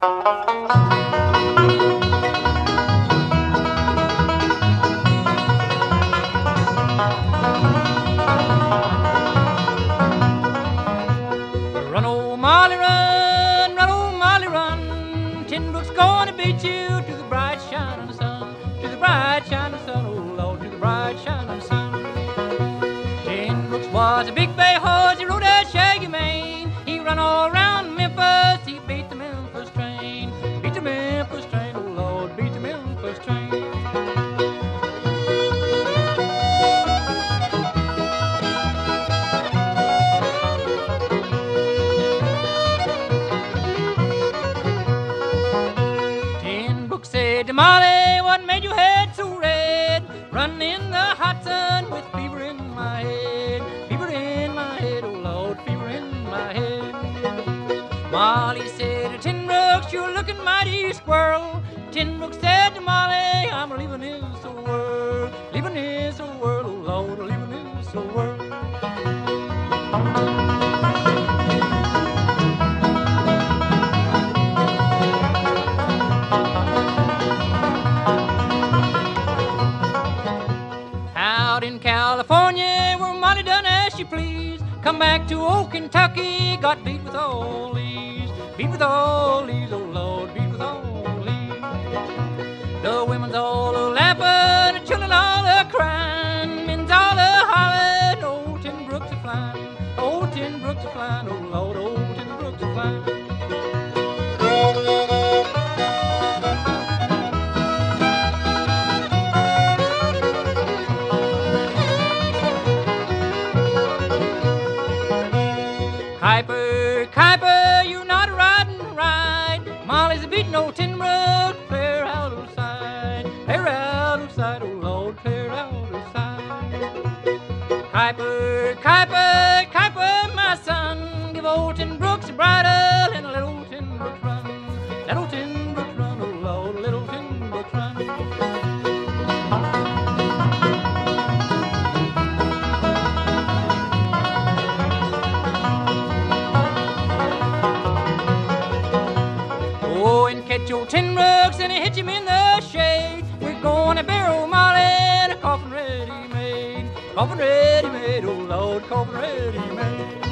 Run, old Molly, run, old Molly, run. Tin Brook's gonna beat you to the bright shining sun, to the bright shining sun, oh Lord, to the bright shining sun. Tin Brooks was a big bay horse, he rode that shaggy mane. He run all around Memphis, he beat the Memphis train, beat the Memphis train, oh Lord, beat the Memphis train. Said to Molly, what made your head so red? Running in the hot sun with fever in my head, fever in my head, oh Lord, fever in my head. Molly said to Tin Brooks, you're looking mighty squirrel. Tin Brooks said to Molly, I'm leaving this old world, leaving this old world, oh Lord, leaving this old world. Out in California, where Molly done as she pleased, come back to old Kentucky, got beat with all these, beat with all these, oh Lord, beat with all these. The women's all a-laughing, the children all a-crying, men's all a-hollering, old Tin Brooks a-flying, old Tin Brooks a-flying, oh Lord, old Tin Brooks a-flying. Kuiper, Kuiper, you're not riding right. Molly's a beating old Tin Brooks, clear out of sight, clear out of sight, oh Lord, clear out of sight. Kuiper, Kuiper, Kuiper, my son, give old Tin Brooks a bridle and let old Tin Brooks run, let old Tin Brooks run, oh Lord, let old Tin Brooks run. Go and catch your Tin Brooks and hit him in the shade. We're going to bury old Molly in a coffin ready made, oh Lord, coffin ready made.